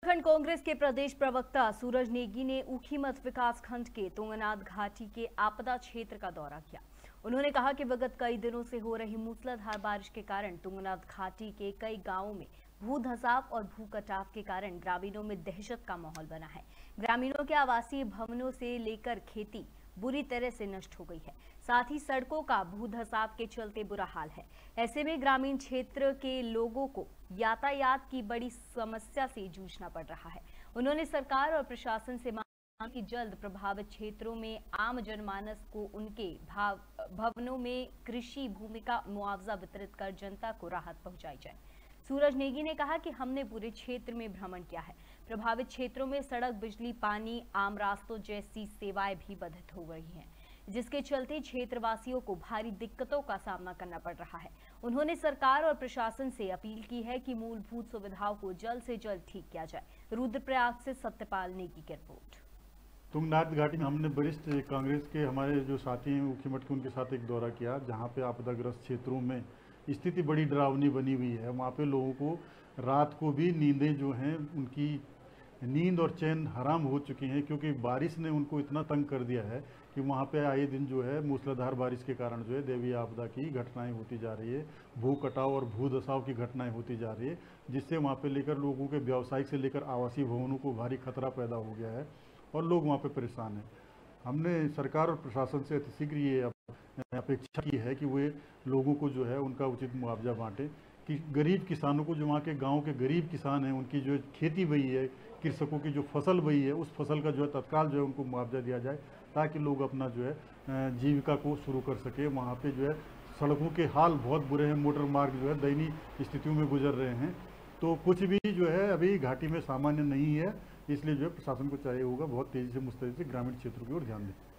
उत्तराखंड कांग्रेस के प्रदेश प्रवक्ता सूरज नेगी ने ऊखीमठ विकास खंड के तुंगनाथ घाटी के आपदा क्षेत्र का दौरा किया। उन्होंने कहा कि विगत कई दिनों से हो रही मूसलाधार बारिश के कारण तुंगनाथ घाटी के कई गांवों में भू धंसाव और भू कटाव के कारण ग्रामीणों में दहशत का माहौल बना है। ग्रामीणों के आवासीय भवनों से लेकर खेती बुरी तरह से नष्ट हो गई है। साथ ही सड़कों का भू धंसाव के चलते बुरा हाल है। ऐसे में ग्रामीण क्षेत्र के लोगों को यातायात की बड़ी समस्या से जूझना पड़ रहा है। उन्होंने सरकार और प्रशासन से मांग कि जल्द प्रभावित क्षेत्रों में आम जनमानस को उनके भवनों में कृषि भूमि का मुआवजा वितरित कर जनता को राहत पहुंचाई जाए। सूरज नेगी ने कहा कि हमने पूरे क्षेत्र में भ्रमण किया है। प्रभावित क्षेत्रों में सड़क, बिजली, पानी, आम रास्तों जैसी सेवाएं भी बाधित हो गई हैं, जिसके चलते क्षेत्रवासियों को भारी दिक्कतों का सामना करना पड़ रहा है। उन्होंने सरकार और प्रशासन से अपील की है कि मूलभूत सुविधाओं को जल्द से जल्द ठीक किया जाए। रुद्रप्रयाग से सत्यपाल नेगी की रिपोर्ट। तुंगनाथ घाटी में हमने वरिष्ठ कांग्रेस के हमारे जो साथी हैं ऊखीमठ के, उनके साथ एक दौरा किया, जहां पे आपदाग्रस्त क्षेत्रों में स्थिति बड़ी डरावनी बनी हुई है। वहां पे लोगों को रात को भी नींदें जो हैं, उनकी नींद और चैन हराम हो चुकी हैं, क्योंकि बारिश ने उनको इतना तंग कर दिया है कि वहाँ पे आए दिन जो है मूसलाधार बारिश के कारण जो है दैवीय आपदा की घटनाएं होती जा रही है, भू कटाव और भू धसाव की घटनाएं होती जा रही है, जिससे वहाँ पे लेकर लोगों के व्यावसायिक से लेकर आवासीय भवनों को भारी खतरा पैदा हो गया है और लोग वहाँ पे परेशान हैं। हमने सरकार और प्रशासन से अतिशीघ्र ये अपेक्षा की है कि वे लोगों को जो है उनका उचित मुआवजा बांटे, कि गरीब किसानों को, जो वहाँ के गांव के गरीब किसान हैं, उनकी जो खेती बही है, कृषकों की जो फसल बही है, उस फसल का जो है तत्काल जो है उनको मुआवजा दिया जाए, ताकि लोग अपना जो है जीविका को शुरू कर सके। वहाँ पे जो है सड़कों के हाल बहुत बुरे हैं, मोटर मार्ग जो है दयनीय स्थितियों में गुजर रहे हैं। तो कुछ भी जो है अभी घाटी में सामान्य नहीं है, इसलिए जो है प्रशासन को चाहिए होगा बहुत तेजी से मुस्तैदी से ग्रामीण क्षेत्रों की ओर ध्यान दें।